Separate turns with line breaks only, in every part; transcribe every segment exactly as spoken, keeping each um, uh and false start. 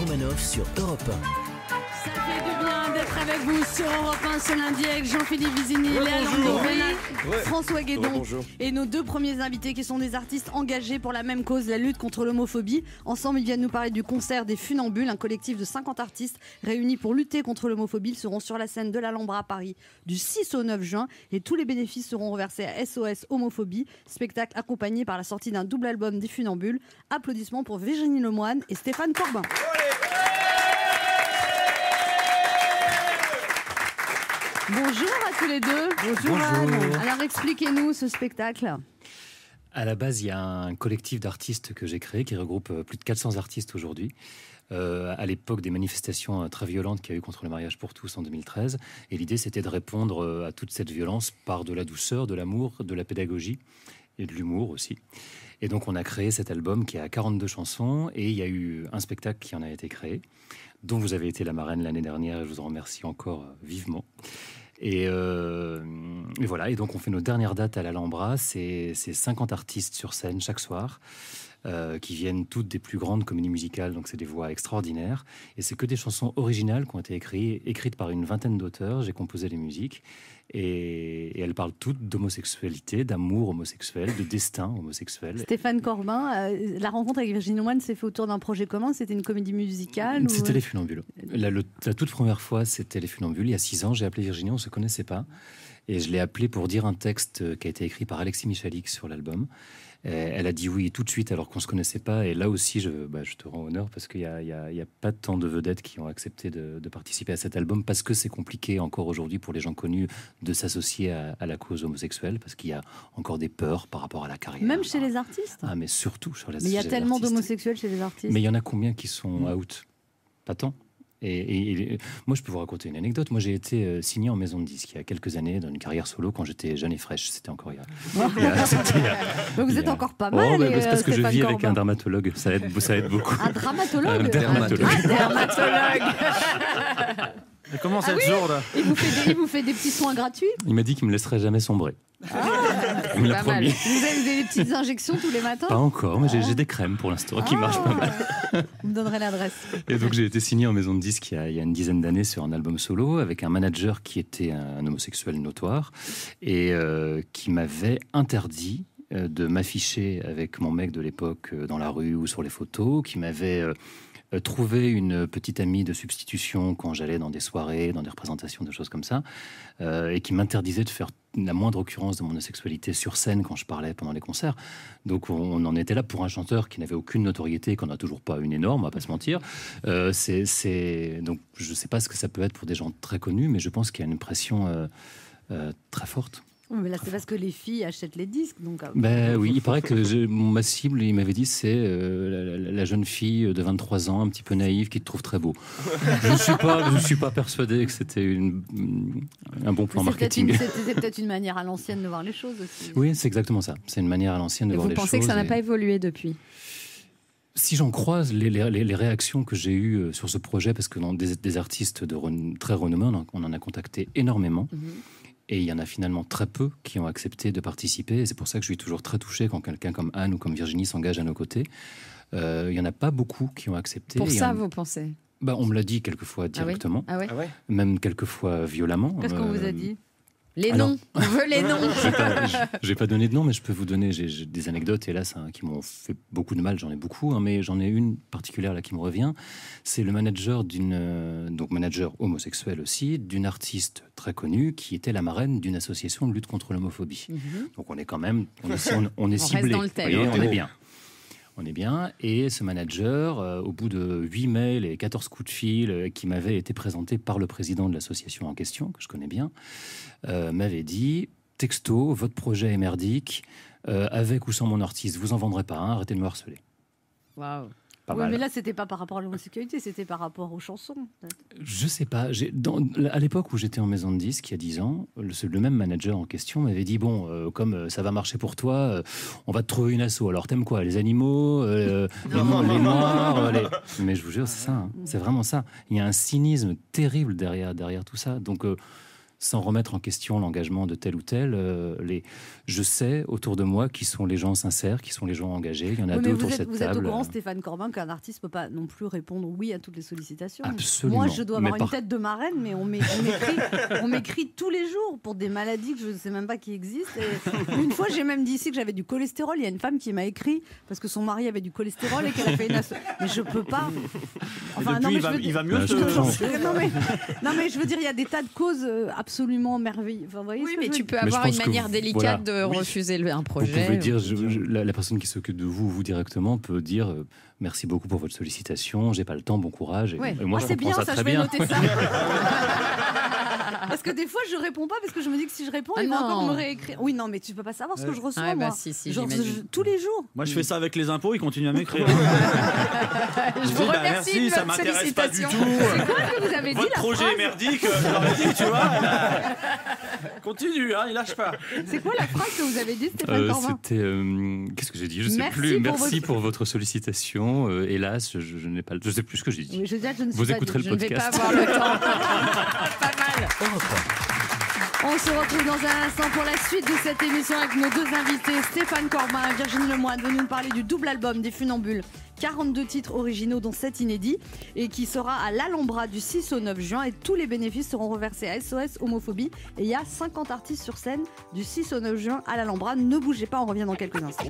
Romanov sur Europe un.
Ça fait du bien d'être avec vous sur Europe un ce lundi avec Jean-Philippe Vizini, ouais, Léa Landry, ouais. François Guédon ouais, et nos deux premiers invités qui sont des artistes engagés pour la même cause, la lutte contre l'homophobie. Ensemble, ils viennent nous parler du concert des Funambules, un collectif de cinquante artistes réunis pour lutter contre l'homophobie. Ils seront sur la scène de l'Alhambra à Paris du six au neuf juin et tous les bénéfices seront reversés à S O S Homophobie. Spectacle accompagné par la sortie d'un double album des Funambules. Applaudissements pour Virginie Lemoine et Stéphane Corbin. Bonjour à tous les deux.
Bonjour. Bonjour.
Alors expliquez-nous ce spectacle.
À la base, il y a un collectif d'artistes que j'ai créé qui regroupe plus de quatre cents artistes aujourd'hui. Euh, à l'époque des manifestations très violentes qu'il y a eu contre le mariage pour tous en deux mille treize. Et l'idée, c'était de répondre à toute cette violence par de la douceur, de l'amour, de la pédagogie et de l'humour aussi. Et donc, on a créé cet album qui a quarante-deux chansons et il y a eu un spectacle qui en a été créé, dont vous avez été la marraine l'année dernière et je vous en remercie encore vivement. Et, euh, et voilà, et donc on fait nos dernières dates à l'Alhambra, c'est, c'est cinquante artistes sur scène chaque soir, euh, qui viennent toutes des plus grandes comédies musicales, donc c'est des voix extraordinaires, et c'est que des chansons originales qui ont été écrites, écrites par une vingtaine d'auteurs, j'ai composé les musiques, et, et elles parlent toutes d'homosexualité, d'amour homosexuel, de destin homosexuel.
Stéphane Corbin, euh, la rencontre avec Virginie Lemoine s'est fait autour d'un projet commun, c'était une comédie musicale
C'était
ou...
les Funambules. La, le, la toute première fois, c'était les Funambules, il y a six ans, j'ai appelé Virginie, on ne se connaissait pas, et je l'ai appelée pour dire un texte qui a été écrit par Alexis Michalik sur l'album. Elle a dit oui tout de suite alors qu'on ne se connaissait pas. Et là aussi, je, bah, je te rends honneur parce qu'il n'y a, a, a pas tant de vedettes qui ont accepté de, de participer à cet album parce que c'est compliqué encore aujourd'hui pour les gens connus de s'associer à, à la cause homosexuelle parce qu'il y a encore des peurs par rapport à la carrière.
Même chez les artistes ?
Ah, mais surtout sur les artistes.
Mais il y a tellement d'homosexuels chez les artistes.
Mais il y en a combien qui sont mmh. out ? Pas tant. Et, et, et moi, je peux vous raconter une anecdote. Moi, j'ai été euh, signé en maison de disque il y a quelques années dans une carrière solo quand j'étais jeune et fraîche. C'était encore il y a. il y a, il y a
Donc vous êtes
a...
encore pas mal.
Oh, bah, c'est parce
euh,
que je vis
Corbin.
avec un dermatologue. Ça aide, ça aide beaucoup.
Un dramatologue.
Un dermatologue.
Un dermatologue.
Et comment cette
ah oui
jour là
il vous, fait des, il vous fait des petits soins gratuits.
Il m'a dit qu'il me laisserait jamais sombrer.
Ah,
il me l'a promis.
Vous avez des petites injections tous les matins ?
Pas encore, mais j'ai, j'ai des crèmes pour l'instant qui
ah,
marchent pas mal.
Vous me donnerez l'adresse.
Et donc j'ai été signé en maison de disque il y a, il y a une dizaine d'années sur un album solo avec un manager qui était un homosexuel notoire et euh, qui m'avait interdit euh, de m'afficher avec mon mec de l'époque euh, dans la rue ou sur les photos, qui m'avait euh, Euh, trouver une petite amie de substitution quand j'allais dans des soirées, dans des représentations, des choses comme ça, euh, et qui m'interdisait de faire la moindre occurrence de mon homosexualité sur scène quand je parlais pendant les concerts. Donc on, on en était là pour un chanteur qui n'avait aucune notoriété, qu'on n'a toujours pas une énorme, on va pas se mentir. Euh, c'est, c'est... Donc je ne sais pas ce que ça peut être pour des gens très connus, mais je pense qu'il y a une pression euh, euh, très forte.
Mais là, c'est parce que les filles achètent les disques. Donc...
Ben oui, il paraît que je, ma cible, il m'avait dit, c'est euh, la, la jeune fille de vingt-trois ans, un petit peu naïve, qui te trouve très beau. Je ne suis pas, je suis pas persuadé que c'était une, un bon plan
c'est
marketing.
Peut-être une, c'était, c'est peut-être une manière à l'ancienne de voir les choses aussi.
Oui, c'est exactement ça. C'est une manière à l'ancienne de
et
voir les choses.
Vous pensez que ça n'a
et...
pas évolué depuis ?
Si j'en croise les, les, les réactions que j'ai eues sur ce projet, parce que dans des, des artistes de ren, très renommés, on en, on en a contacté énormément. Mm-hmm. Et il y en a finalement très peu qui ont accepté de participer. Et c'est pour ça que je suis toujours très touché quand quelqu'un comme Anne ou comme Virginie s'engage à nos côtés. Euh, il n'y en a pas beaucoup qui ont accepté.
Pour ça,
en...
vous pensez ?
Bah, on me l'a dit quelquefois directement.
Ah ouais.
Ah ouais. Même quelquefois violemment.
Qu'est-ce qu'on euh... vous a dit ?
Les
Alors,
noms, on veut les noms.
Je n'ai pas donné de nom, mais je peux vous donner j'ai, j'ai des anecdotes, hélas, hein, qui m'ont fait beaucoup de mal. J'en ai beaucoup, hein, mais j'en ai une particulière là qui me revient. C'est le manager d'une, euh, donc manager homosexuel aussi, d'une artiste très connue qui était la marraine d'une association de lutte contre l'homophobie. Mm-hmm. Donc on est quand même, on est, on, on est
on
ciblé.
Reste dans le thème.
Voyez, on est bien. On est bien. Et ce manager, euh, au bout de huit mails et quatorze coups de fil euh, qui m'avaient été présentés par le président de l'association en question, que je connais bien, euh, m'avait dit, texto, votre projet est merdique, euh, avec ou sans mon artiste, vous en vendrez pas un, arrêtez de me harceler.
Waouh. Oui, mais là, c'était pas par rapport à l'homosexualité, c'était par rapport aux chansons. Peut-être.
Je sais pas. J'ai, dans, à l'époque où j'étais en maison de disques, il y a dix ans, le, le même manager en question m'avait dit bon, euh, comme euh, ça va marcher pour toi, euh, on va te trouver une asso. Alors t'aimes quoi ? Les animaux, euh, les, no- les noirs. Euh, les... Mais je vous jure, c'est ça. Hein. C'est vraiment ça. Il y a un cynisme terrible derrière derrière tout ça. Donc euh, sans remettre en question l'engagement de tel ou tel. Euh, les... Je sais autour de moi qui sont les gens sincères, qui sont les gens engagés. Il y en a
oui,
deux
autour
de
cette
cette
vous
table.
Vous êtes au courant, Stéphane Corbin, qu'un artiste ne peut pas non plus répondre oui à toutes les sollicitations.
Absolument.
Moi, je dois avoir
mais
une
par...
tête de marraine, mais on m'écrit, on m'écrit tous les jours pour des maladies que je ne sais même pas qui existent. Et une fois, j'ai même dit ici que j'avais du cholestérol. Il y a une femme qui m'a écrit parce que son mari avait du cholestérol et qu'elle a fait une asso... Mais je peux pas.
Enfin, non, mais il, va,
veux...
il va mieux.
Bah,
ce...
non, mais... non, mais je veux dire, il y a des tas de causes absolument merveilleuses. Enfin, voyez
oui,
ce que
mais
je
tu
veux...
peux avoir une manière
vous...
délicate
voilà.
de
oui.
refuser un projet.
Vous pouvez dire, je, je, la, la personne qui s'occupe de vous, vous directement, peut dire euh, merci beaucoup pour votre sollicitation, j'ai pas le temps, bon courage. Et,
ouais.
et moi,
ah,
je
c'est
comprends
bien,
ça,
ça
très
je vais
bien.
noter ça. Parce que des fois, je réponds pas parce que je me dis que si je réponds,
ah
ils vont
non.
encore me réécrire. Oui, non, mais tu peux pas savoir ce que je reçois,
ah,
moi.
bah, si, si,
Genre, je, tous les jours.
Moi, je fais ça avec les impôts, ils continuent à m'écrire.
je vous
dis, bah,
remercie
merci,
de
ça
votre
m'intéresse pas du tout.
C'est quoi que vous avez dit,
Votre
la
projet
phrase
est merdique, j'aurais dit, tu vois. Continue, hein, il lâche pas.
C'est quoi la phrase que vous avez dit, Stéphane
euh,
Corbin?
C'était. Euh, Qu'est-ce que j'ai dit? Je sais
merci
plus.
Pour
merci
votre...
pour votre sollicitation. Euh, hélas, je, je n'ai pas. Je sais plus ce que j'ai dit.
Oui, je veux dire, je ne suis
vous
pas
écouterez
dit.
le
Je ne vais pas
podcast.
avoir le temps. Pas mal.
On se retrouve dans un instant pour la suite de cette émission avec nos deux invités, Stéphane Corbin et Virginie Lemoine, venus nous parler du double album des Funambules. quarante-deux titres originaux dont sept inédits et qui sera à l'Alhambra du six au neuf juin et tous les bénéfices seront reversés à S O S Homophobie et il y a cinquante artistes sur scène du six au neuf juin à l'Alhambra. Ne bougez pas, on revient dans quelques instants.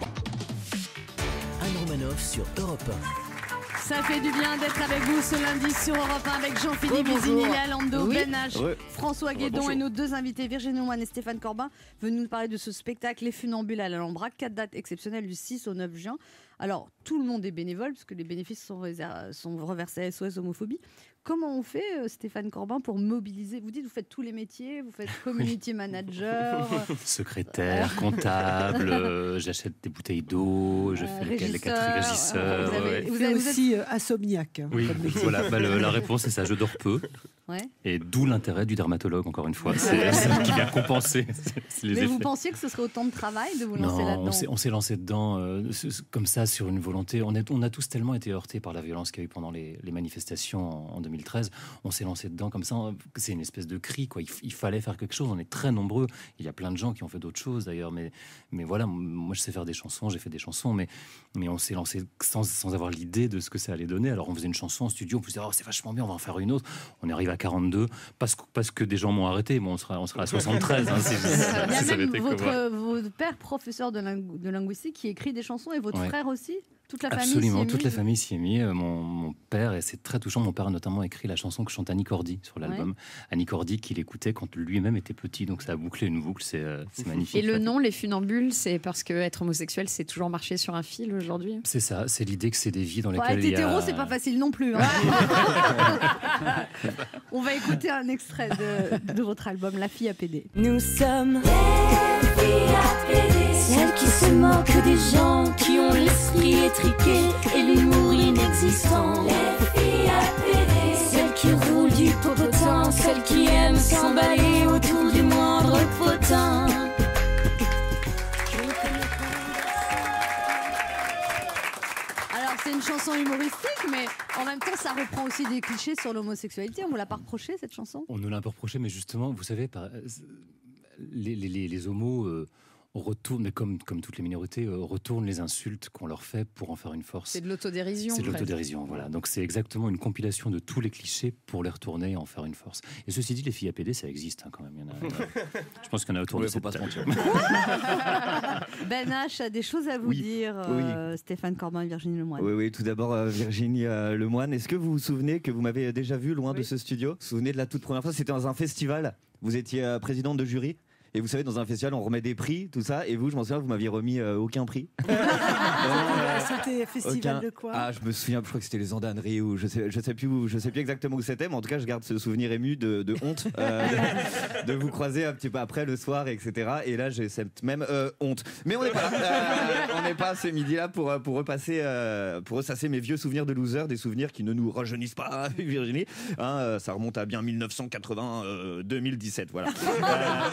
Anne Romanoff sur Europe un.
Ça fait du bien d'être avec vous ce lundi sur Europe un avec Jean-Philippe
Oh,
Vizini, Léa Lando,
oui.
Ben H,
Ouais.
François Guédon
bonjour.
et nos deux invités Virginie Lemoine et Stéphane Corbin venus nous parler de ce spectacle Les Funambules à l'Alhambra, quatre dates exceptionnelles du six au neuf juin. Alors tout le monde est bénévole puisque les bénéfices sont, réser- sont reversés à S O S Homophobie. Comment on fait, euh, Stéphane Corbin, pour mobiliser? Vous dites, vous faites tous les métiers, vous faites community manager, euh,
Secrétaire, comptable, euh, j'achète des bouteilles d'eau, je fais les, les
régisseur,
quatre régisseurs.
euh, vous avez-
ouais.
vous
Vous
avez-
êtes
vous êtes-
aussi euh, insomniaque. hein,
Oui,
comme métier.
voilà, bah, le- la réponse c'est ça, je dors peu.
Ouais.
Et d'où l'intérêt du dermatologue, encore une fois. C'est c'est qui vient compenser les
Mais
effets.
vous pensiez que ce serait autant de travail de vous lancer
Non,
là-dedans?
on s'est, on s'est lancé dedans euh, c- c- comme ça, sur une volonté. On, est, on a tous tellement été heurtés par la violence qu'il y a eu pendant les, les manifestations en, en deux mille treize. On s'est lancé dedans comme ça. C'est une espèce de cri, quoi. Il, f- il fallait faire quelque chose. On est très nombreux. Il y a plein de gens qui ont fait d'autres choses, d'ailleurs. Mais, mais voilà, m- moi, je sais faire des chansons. J'ai fait des chansons. Mais, mais on s'est lancé sans, sans avoir l'idée de ce que ça allait donner. Alors, on faisait une chanson en studio. On se disait, oh, c'est vachement bien, on va en faire une autre. On arrive à quarante-deux. Parce que, parce que des gens m'ont arrêté. Bon, on sera, on sera à soixante-treize. Hein, si, si- si
Il y
ça
a
avait
même
été que moi.
votre, votre père, professeur de, lingu- de linguistique, qui écrit des chansons et votre
Ouais.
frère aussi. Toute la famille.
Absolument,
s'y est
toute la
mise.
famille s'y est mise. Euh, Mon, mon père, et c'est très touchant, mon père a notamment écrit la chanson que chante Annie Cordy sur l'album. Annie Cordy qu'il écoutait quand lui-même était petit, donc ça a bouclé une boucle, c'est euh, c'est magnifique.
Et le nom, les Funambules, c'est parce que être homosexuel, c'est toujours marché sur un fil aujourd'hui.
C'est ça, c'est l'idée que c'est des vies dans
Ouais,
lesquelles
être
il y a...
hétéro, c'est pas facile non plus. hein. On va écouter un extrait de, de votre album La fille à P D.
Nous sommes celles qui se moquent des gens qui ont l'esprit étriqué et l'humour inexistant. Celles qui roulent du popotin, celles qui aiment s'emballer autour du moindre potin.
Alors, c'est une chanson humoristique, mais en même temps, ça reprend aussi des clichés sur l'homosexualité. On vous l'a pas reproché, cette chanson?
On nous l'a un peu reproché, mais justement, vous savez, par- les, les, les, les homos euh, retournent, mais comme, comme toutes les minorités, euh, retournent les insultes qu'on leur fait pour en faire une force.
C'est de l'autodérision.
C'est de
presque.
l'autodérision, voilà. Donc c'est exactement une compilation de tous les clichés pour les retourner et en faire une force. Et ceci dit, les filles A P D, ça existe hein, quand même. Il y en a, il y en a- je pense qu'il y en a autour
Ouais,
de
faut
cette
pas se
table.
Ben H a des choses à vous
Oui.
dire, euh, Stéphane Corbin et Virginie Lemoine.
Oui, oui, tout d'abord, euh, Virginie euh, Lemoine. Est-ce que vous vous souvenez que vous m'avez déjà vu loin de ce studio? Vous vous souvenez de la toute première fois? C'était dans un festival. Vous étiez euh, présidente de jury. Et vous savez, dans un festival, on remet des prix, tout ça. Et vous, je m'en souviens, vous m'aviez remis euh, aucun prix.
C'était festival
Aucun.
de quoi?
Ah, je me souviens, je crois que c'était les Andaneries ou je sais, je sais plus où, je sais plus exactement où c'était, mais en tout cas, je garde ce souvenir ému de, de honte euh, de, de vous croiser un petit peu après le soir, et cetera. Et là, j'ai cette même euh, honte. Mais on n'est pas, euh, on n'est pas ce midi-là pour pour repasser, euh, pour ressasser mes vieux souvenirs de loser, des souvenirs qui ne nous rajeunissent pas, Virginie. Hein, euh, ça remonte à bien mille neuf cent quatre-vingts, euh, deux mille dix-sept, voilà. Euh, non,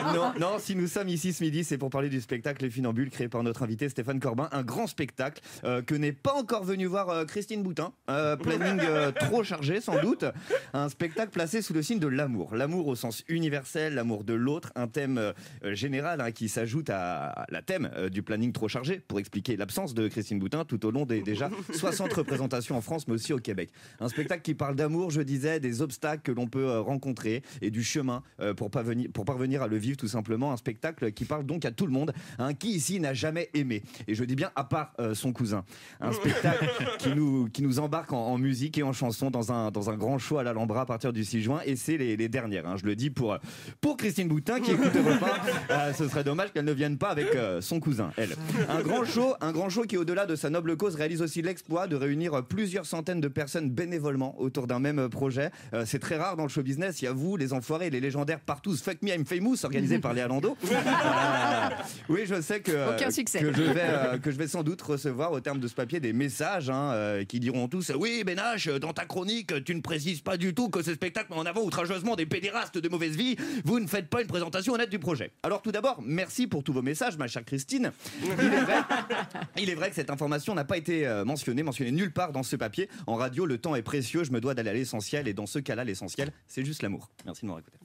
Non, si nous sommes ici ce midi, c'est pour parler du spectacle Les Funambules créé par notre invité Stéphane Corbin. Un grand spectacle euh, que n'est pas encore venu voir euh, Christine Boutin. Euh, planning euh, trop chargé sans doute. Un spectacle placé sous le signe de l'amour. L'amour au sens universel, l'amour de l'autre. Un thème euh, général hein, qui s'ajoute à la thème euh, du planning trop chargé pour expliquer l'absence de Christine Boutin tout au long des déjà soixante représentations en France mais aussi au Québec. Un spectacle qui parle d'amour, je disais, des obstacles que l'on peut euh, rencontrer et du chemin euh, pour, parvenir, pour parvenir à le vivre tout simplement. Un spectacle qui parle donc à tout le monde. Hein, qui ici n'a jamais aimé? Et je dis bien à part euh, son cousin. Un spectacle qui nous, qui nous embarque en, en musique et en chanson dans un, dans un grand show à l'Alhambra à partir du six juin. Et c'est les, les dernières. Hein, je le dis pour, pour Christine Boutin qui écoute Europe un. Euh, ce serait dommage qu'elle ne vienne pas avec euh, son cousin, elle. Un grand show, un grand show qui, au-delà de sa noble cause, réalise aussi l'exploit de réunir plusieurs centaines de personnes bénévolement autour d'un même projet. Euh, c'est très rare dans le show business. Il y a vous, les enfoirés, les légendaires partout. Fuck Me I'm Famous, organisé par Léa Landau. Euh, oui, je sais que,
Aucun succès.
que, je vais, euh, que je vais sans doute recevoir au terme de ce papier des messages hein, euh, qui diront tous « Oui, Ben H, dans ta chronique, tu ne précises pas du tout que ce spectacle met en avant outrageusement des pédérastes de mauvaise vie. Vous ne faites pas une présentation honnête du projet. » Alors tout d'abord, merci pour tous vos messages, ma chère Christine. Il est vrai, il est vrai que cette information n'a pas été euh, mentionnée, mentionnée nulle part dans ce papier. En radio, le temps est précieux, je me dois d'aller à l'essentiel. Et dans ce cas-là, l'essentiel, c'est juste l'amour. Merci de m'avoir écouté.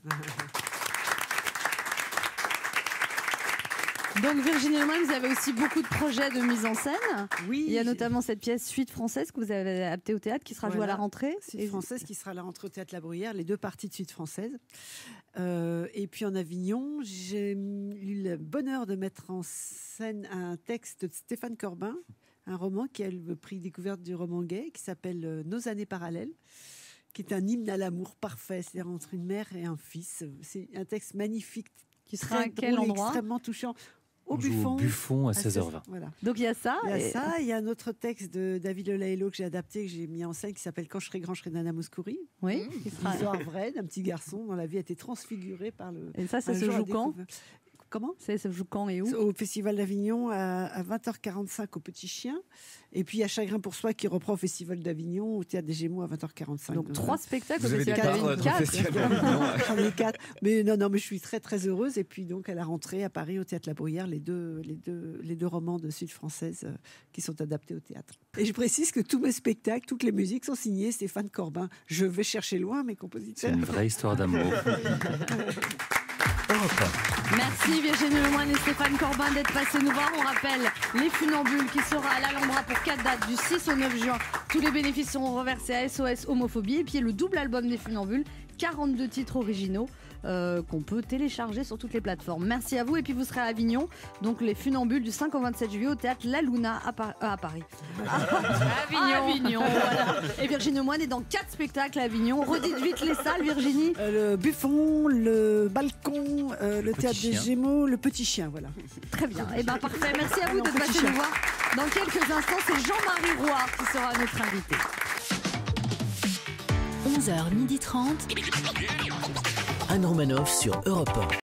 Donc Virginie Lemoine, vous avez aussi beaucoup de projets de mise en scène.
Oui.
Il y a notamment cette pièce Suite française que vous avez adaptée au théâtre qui sera
Voilà.
jouée à la rentrée.
Suite française qui sera à la rentrée au Théâtre La Bruyère, les deux parties de Suite française. Euh, et puis en Avignon, j'ai eu le bonheur de mettre en scène un texte de Stéphane Corbin, un roman qui a le prix découverte du roman gay, qui s'appelle euh, Nos années parallèles, qui est un hymne à l'amour parfait, c'est-à-dire entre une mère et un fils. C'est un texte magnifique,
Qui sera
très
à quel
drôle,
endroit
extrêmement touchant. Au
On joue
Buffon,
au Buffon à
à
seize heures vingt.
Voilà.
Donc il y a ça.
Il y a
et-
ça, il y a un autre texte de David Lelailo que j'ai adapté, que j'ai mis en scène, qui s'appelle Quand je serai grand, je serai Nana Mouskouri.
Oui. qui
Une
sera-
histoire vraie d'un petit garçon dont la vie a été transfigurée par le.
Et ça, ça
un
se
jour à
joue quand
découvert. Comment
Ça se joue quand et où?
Au Festival d'Avignon à, à vingt heures quarante-cinq au Petit Chien. Et puis il y a Chagrin pour soi qui reprend au Festival d'Avignon au Théâtre des Gémeaux à vingt heures quarante-cinq.
Donc trois spectacles
Vous
au
avez des
Festival
parts
d'Avignon.
dans le
Quatre.
festival d'Avignon.
J'en ai quatre. Mais non, non, mais je suis très très heureuse. Et puis donc à la rentrée à Paris au Théâtre La Bruyère, les deux, les deux, les deux romans de Suite française euh, qui sont adaptés au théâtre. Et je précise que tous mes spectacles, toutes les musiques sont signées Stéphane Corbin. Je vais chercher loin mes
C'est
compositeurs.
une vraie histoire d'amour.
Merci Virginie Lemoine et Stéphane Corbin d'être passés nous voir. On rappelle Les Funambules qui sera à l'Alhambra pour quatre dates du six au neuf juin. Tous les bénéfices seront reversés à S O S Homophobie. Et puis le double album des Funambules, quarante-deux titres originaux euh, qu'on peut télécharger sur toutes les plateformes. Merci à vous. Et puis vous serez à Avignon, donc Les Funambules du cinq au vingt-sept juillet au Théâtre La Luna à, Par- euh, à Paris.
Avignon.
Avignon, voilà. Et Virginie Lemoine est dans quatre spectacles à Avignon. Redites vite les salles, Virginie.
Euh, le Buffon, le Balcon, euh, le
Petit
Théâtre des
Chien.
Gémeaux, le Petit Chien, voilà.
Très bien. Et ben parfait. Merci à vous
Alors,
d'être
petit
passé
chien.
nous voir. Dans quelques instants, c'est Jean-Marie Roy qui sera notre invité.
onze heures trente.
Anne Romanoff sur Europe un.